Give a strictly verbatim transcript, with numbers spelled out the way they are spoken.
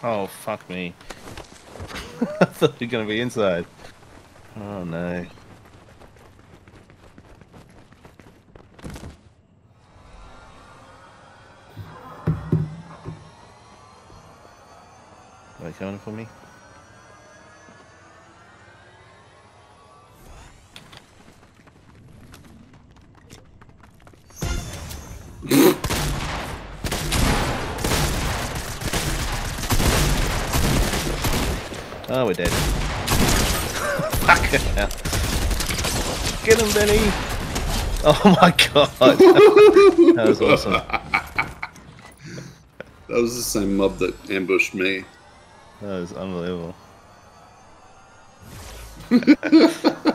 Oh, fuck me. I thought you were going to be inside. Oh, no. Are they coming for me? Oh, we're dead. Fuck hell. Get him, Benny! Oh my god! That was awesome. That was the same mob that ambushed me. That was unbelievable.